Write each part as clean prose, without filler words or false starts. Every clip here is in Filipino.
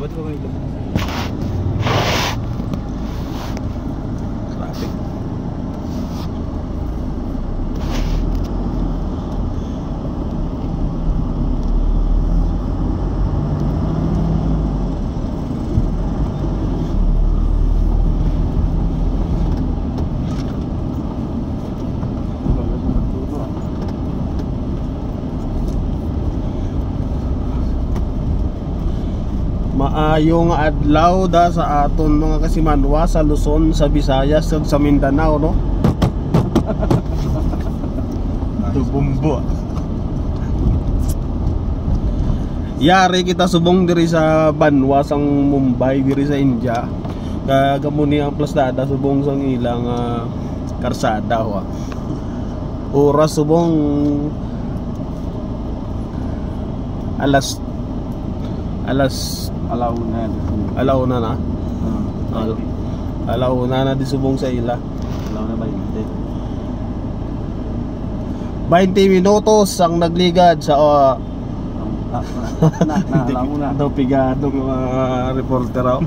Ba't ko ganito? Traffic. Maayong adlaw da sa aton mga kasimanwa sa Luzon, sa Visayas, ug sa Mindanao, no? Tubumbo. Yari kita subong diri sa Banwa sang Mumbai, diri sa India. Kagamuni ang plastada subong sang ilang karsada wa. Oras subong alas alauna na. Alauna na di subong sa ila. Alauna ba yun? 20 minutos ang nagligad sa alauna. daw pigado mga reporter raw.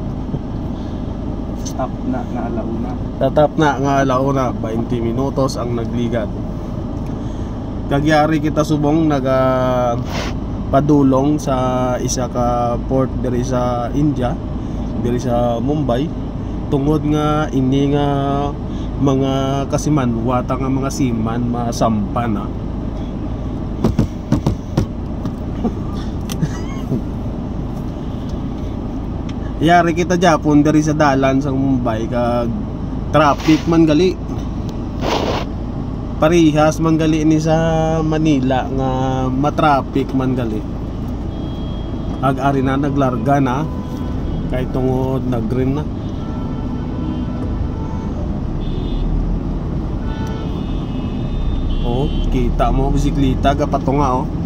Stop na alauna. Tatap na nga alauna, 20 minutos ang nagligad. Kagyari kita subong padulong sa isa ka port diri sa India, diri sa Mumbai, tungod nga ini nga mga kasimanwa ta nga mga siman masampan na. Yari kita Japon diri sa dalan sa Mumbai kag traffic man gali. Parihas man gali ni sa Manila nga matraffic man gali. Ag-ari na naglarga na kay tungod nag-green na. Oh, kita mo bisikleta gapatunga oh.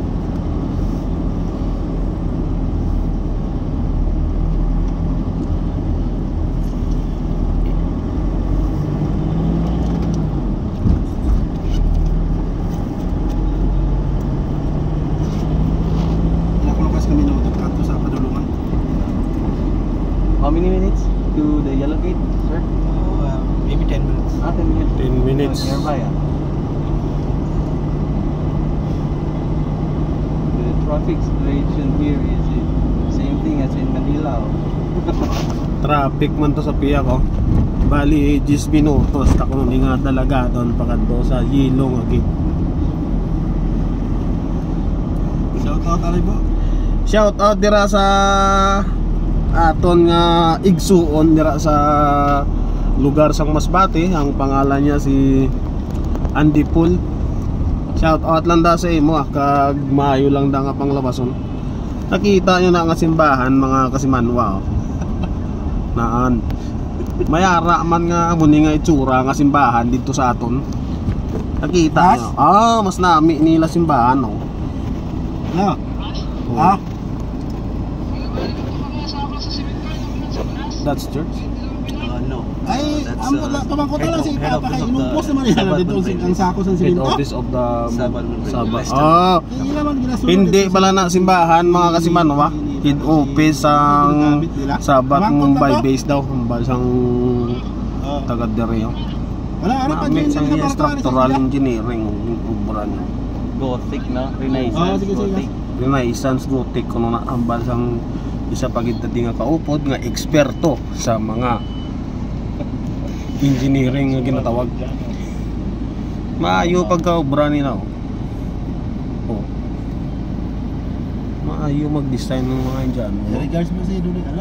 How many minutes to the yellow gate, sir? Maybe 10 minutes. 10 minutes. 10 minutes. Nearby, The traffic situation here is the same thing as in Manila. Traffic man to sa piya ko. Bali 10 minutos ta kuno nga dalaga don pakadto sa Yilong agi. Shout out Alibo. Shout out dira sa aton nga igsuon dira sa lugar sang Masbate. Ang pangalan niya si Andy Pool. Shout out lang da sa imo kag maayo lang da nga panglabason. Nakita nyo na nga simbahan mga kasimanwa. Naan mayara man nga muni nga itsura nga simbahan dito sa aton. Nakita nyo. Mas nami nila simbahan oh. No. Oh. That's church? No. Ay, That's, pamangko head lang si of- head Papa kay office of inupos the naman nila Sabbath dito Conference. ang sako sa Head simento. office of the Sabbath. Hindi naman ginasunod. Hindi pala na simbahan mga kasimanwa. Head office ang Sabat Mumbai base daw. Bansang taga Dereo. Wala ano pa Namit din sang sa structural engineering ubra niya. Gothic, no? Renaissance, sige, sige. Gothic. Renaissance Gothic kuno na ang bansang isa pagitati nga kaupod nga eksperto sa mga engineering nga ginatawag. Maayo pagka-obra nila oh. Maayo mag-design ng mga Indiano. Regards mo sa Dudoy Alo.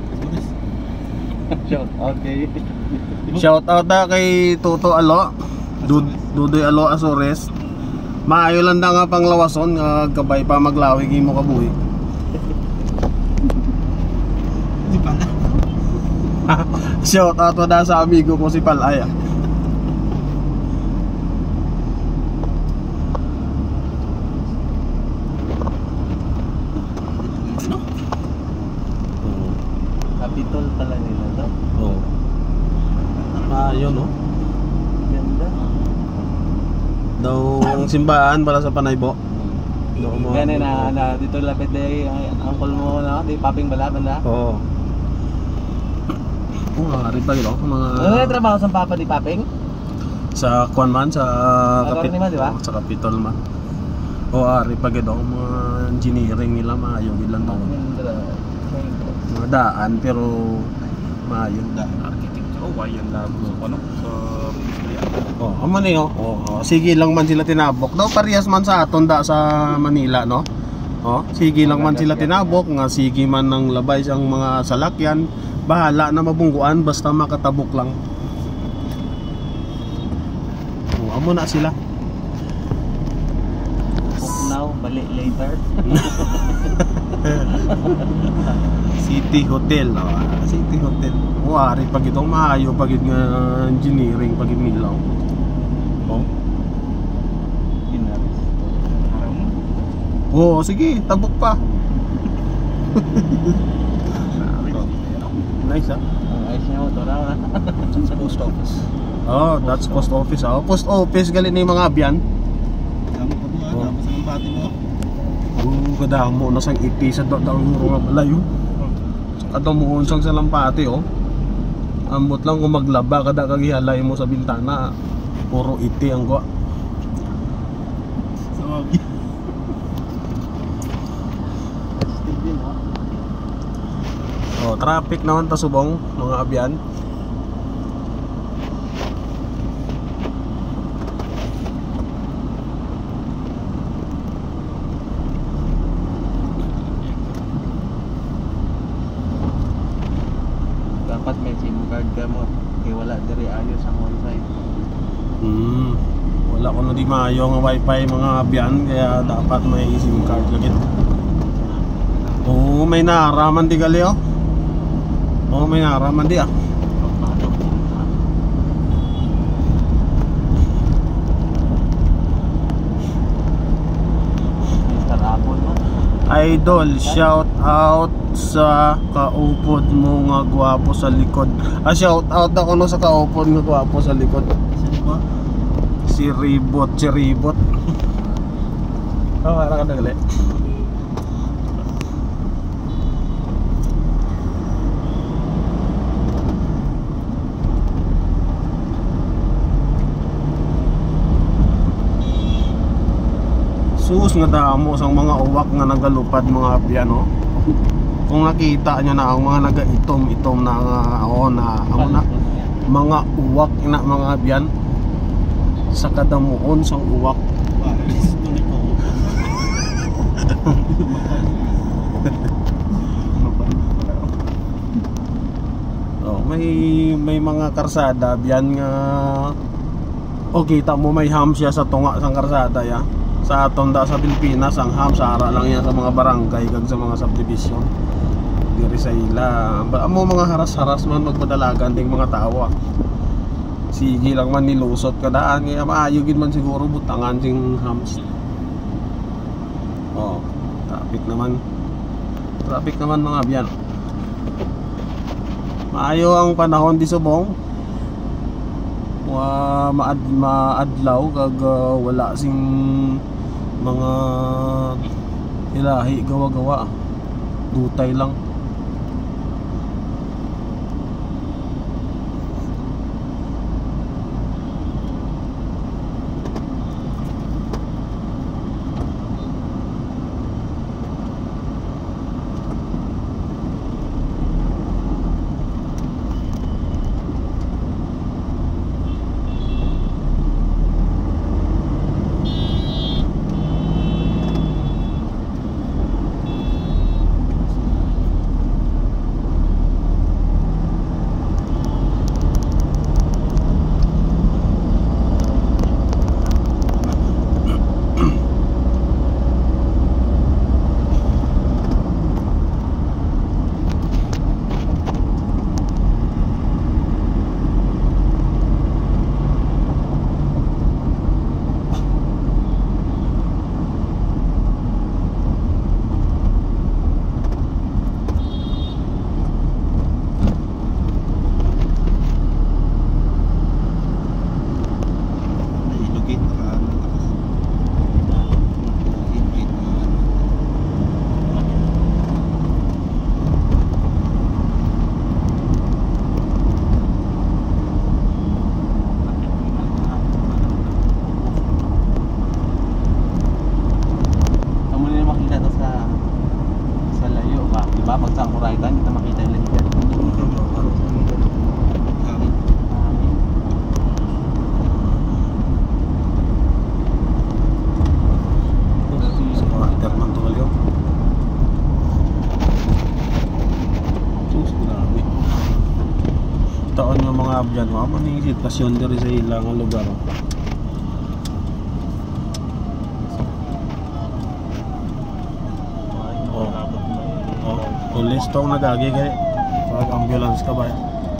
Shout out kay Shout out na kay Toto Alo, Dudoy Alo Azores. Maayo lang da nga panglawason nga kabay pa maglawig imo kabuhi. Di pala. Shout out na sa amigo ko si Palaya. Capitol pala nila to. Oh. Maayo no. Ganda. Daw ang simbahan para sa Panaybo. Yan na dito lapit day ang uncle mo na di paping bala banda. Oo. Ari pa gilo mga Ano yung trabaho sa papa di paping? sa kuan man sa Attorney man, di ba? sa Capitol man. O ari pa gilo mga engineering nila maayo ilang taon. Mga daan pero maayo daan. Architecture. Oh, wayan lang. Ano? Sa Ministry. Oh, amo ni sige lang man sila tinabok. Daw parehas man sa aton da sa Manila, no? Oh, sige lang man sila tinabok nga sige man ng labay ang mga salakyan. Bahala na mabungguan basta makatabok lang. Oh, amo na sila. Book now, balik later. City Hotel. City Hotel. Wari pag itong maayo pag nga engineering pag nila. Oh. Oh, sige, tabok pa. Nice ah. Ang ayos niya ito na. Sa post office. Oh, that's post office. Oh, post office gali ni mga abyan. Damo pa buwan, damo sa ng pati mo. Kadamo na sang ipi sa daw nga malayo. Kadamo mo sang sa lampati oh. Ambot lang kung maglaba kada kagihalay mo sa bintana. Puro iti ang gwa. Sa wagi. Oh, traffic naman ta subong mga abyan. Dapat may SIM card ka mo. Kaya wala diri ayos ang wifi. Wala ko na di maayo nga wifi mga abyan kaya dapat may SIM card lagi. Oh, may naraman di gali oh. Oh, may naraman di ah. Mr. Apple no? Idol, shout out sa kaupod mo nga gwapo sa likod. Shout out ako no sa kaupod nga gwapo sa likod. Sino ba? Si Ribot. Oh, ara ka nagali. Sus nga damo sang mga uwak nga nagalupad mga abyan no. Kung nakita nyo na ang mga naga-itom na na amo na mga uwak na mga abyan sa kadamuon sang uwak. Wireless to ni ko. Oh, may mga karsada abyan nga kita mo may ham siya sa tunga sang karsada ya. Sa aton da sa Pilipinas ang ham sara lang yan sa mga barangay kag sa mga subdivision diri sa ila. Amo mga haras-haras man magpadalagan ding mga tawo. Sige lang man nilusot kadaan kaya maayo gid man siguro butangan sing hams. Oh, traffic naman mga abyan. Maayo ang panahon di subong. Maadlaw kag wala sing mga ilahi gawa-gawa. Dutay lang. taon yung mga abyan mo amo ni sitwasyon diri sa ilang nga lugar. Pulis tong nagagi kay pag ambulance ka ba?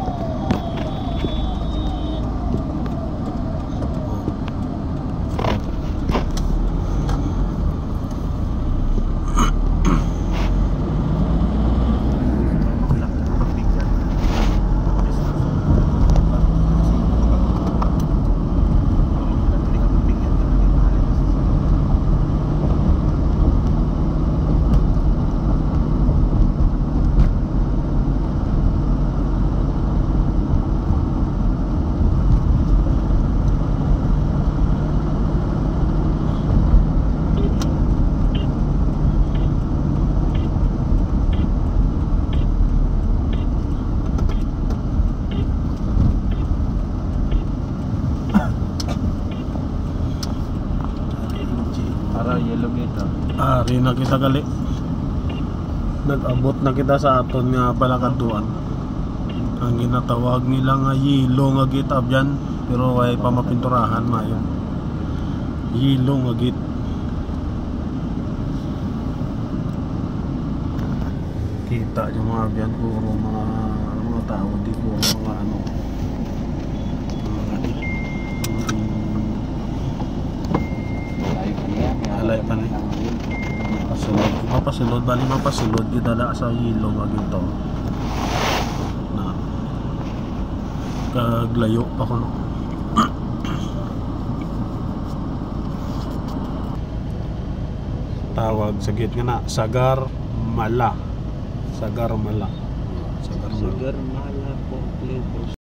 Yellow gate Ari na kita gali. Nag-abot na kita sa aton nga Balakaduan. Ang ginatawag nila nga yelo nga gate abyan, pero way pa mapinturahan mayo. Yelo nga gate. Kita yung mga abyan, puro mga tao, di puro mga ano. Alay pa ni. Mapasulod, bali mapasulod idala sa yelo nga ginto. Na kaglayo pa ko no. Tawag sa gate nga na Sagar Mala. Sagar Mala. Sagar Mala po.